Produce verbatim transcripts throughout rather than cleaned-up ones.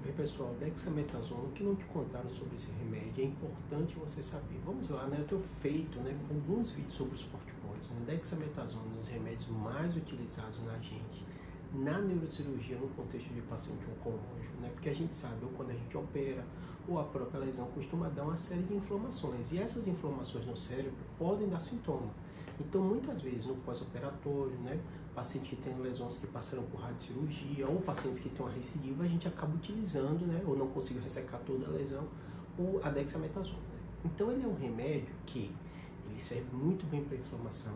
Oi pessoal, dexametasona, o que não te contaram sobre esse remédio, é importante você saber. Vamos lá, né? Eu tenho feito né, alguns vídeos sobre os corticoides. Né? Dexametasona é um dos remédios mais utilizados na gente, na neurocirurgia, no contexto de paciente oncológico, né? Porque a gente sabe, ou quando a gente opera, ou a própria lesão costuma dar uma série de inflamações. E essas inflamações no cérebro podem dar sintoma. Então, muitas vezes, no pós-operatório, né, pacientes que têm lesões que passaram por radiocirurgia ou pacientes que têm uma recidiva, a gente acaba utilizando, né, ou não conseguiu ressecar toda a lesão, o a dexametasona. Né? Então, ele é um remédio que ele serve muito bem para inflamação,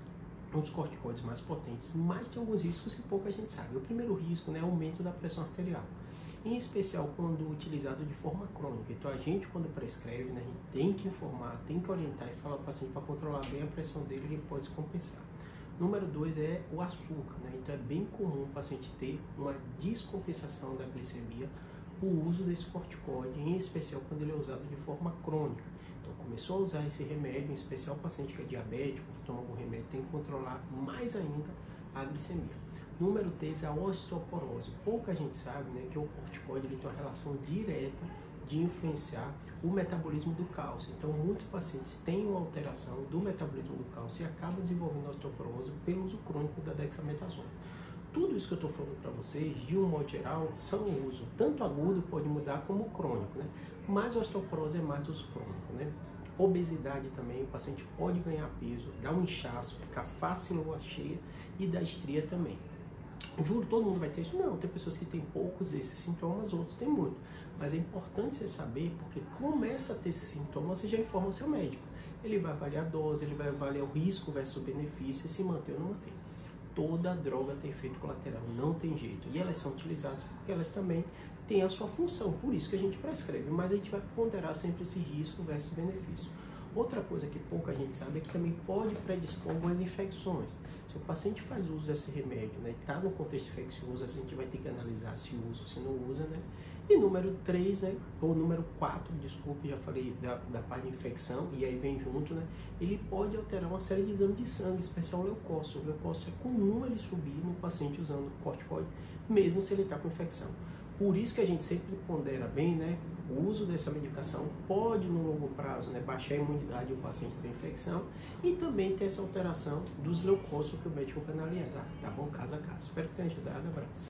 um dos corticoides mais potentes, mas tem alguns riscos que pouca gente sabe. O primeiro risco né, é o aumento da pressão arterial, em especial quando utilizado de forma crônica. Então a gente quando prescreve, né, a gente tem que informar, tem que orientar e falar ao paciente para controlar bem a pressão dele e ele pode se compensar. Número dois é o açúcar, né? Então é bem comum o paciente ter uma descompensação da glicemia por uso desse corticoide, em especial quando ele é usado de forma crônica. Então começou a usar esse remédio, em especial o paciente que é diabético, que toma algum remédio, tem que controlar mais ainda a glicemia. Número três é a osteoporose. Pouca gente sabe né, que o corticoide ele tem uma relação direta de influenciar o metabolismo do cálcio. Então, muitos pacientes têm uma alteração do metabolismo do cálcio e acabam desenvolvendo osteoporose pelo uso crônico da dexametasona. Tudo isso que eu estou falando para vocês, de um modo geral, são uso tanto agudo, pode mudar, como crônico, né? Mas a osteoporose é mais uso crônico, né? Obesidade também, o paciente pode ganhar peso, dar um inchaço, ficar fácil em lua cheia e dar estria também. Juro, todo mundo vai ter isso? Não, tem pessoas que têm poucos desses sintomas, outros têm muito. Mas é importante você saber, porque começa a ter esses sintomas, você já informa seu médico. Ele vai avaliar a dose, ele vai avaliar o risco versus o benefício, e se manter ou não manter. Toda droga tem efeito colateral, não tem jeito. E elas são utilizadas porque elas também têm a sua função, por isso que a gente prescreve. Mas a gente vai ponderar sempre esse risco versus benefício. Outra coisa que pouca gente sabe é que também pode predispor algumas infecções. Se o paciente faz uso desse remédio, né, está no contexto infeccioso, a gente vai ter que analisar se usa ou se não usa, né? E número três, né, ou número quatro, desculpe, já falei da, da parte de infecção, e aí vem junto, né? Ele pode alterar uma série de exames de sangue, especial o leucócito. O leucócito é comum ele subir no paciente usando corticoide, mesmo se ele está com infecção. Por isso que a gente sempre pondera bem, né? O uso dessa medicação pode, no longo prazo, né, baixar a imunidade do paciente da infecção e também ter essa alteração dos leucócitos que o médico vai analisar, tá bom? Caso a caso. Espero que tenha ajudado. Abraço.